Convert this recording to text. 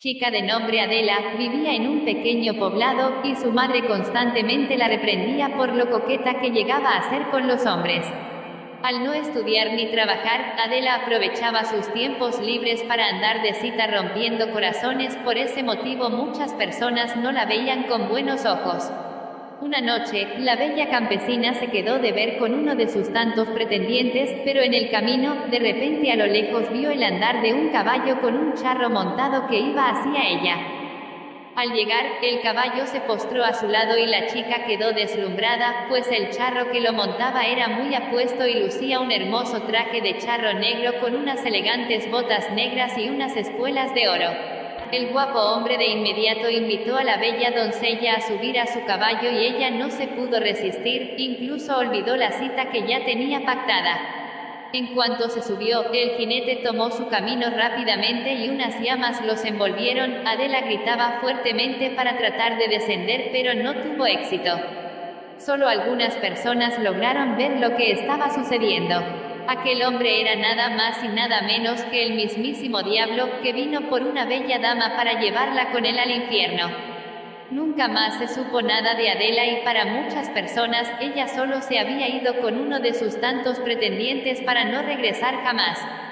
chica de nombre Adela, vivía en un pequeño poblado, y su madre constantemente la reprendía por lo coqueta que llegaba a ser con los hombres. Al no estudiar ni trabajar, Adela aprovechaba sus tiempos libres para andar de cita rompiendo corazones. Por ese motivo muchas personas no la veían con buenos ojos. Una noche, la bella campesina se quedó de ver con uno de sus tantos pretendientes, pero en el camino, de repente a lo lejos vio el andar de un caballo con un charro montado que iba hacia ella. Al llegar, el caballo se postró a su lado y la chica quedó deslumbrada, pues el charro que lo montaba era muy apuesto y lucía un hermoso traje de charro negro con unas elegantes botas negras y unas espuelas de oro. El guapo hombre de inmediato invitó a la bella doncella a subir a su caballo y ella no se pudo resistir, incluso olvidó la cita que ya tenía pactada. En cuanto se subió, el jinete tomó su camino rápidamente y unas llamas los envolvieron. Adela gritaba fuertemente para tratar de descender, pero no tuvo éxito. Solo algunas personas lograron ver lo que estaba sucediendo. Aquel hombre era nada más y nada menos que el mismísimo diablo, que vino por una bella dama para llevarla con él al infierno. Nunca más se supo nada de Adela y para muchas personas, ella solo se había ido con uno de sus tantos pretendientes para no regresar jamás.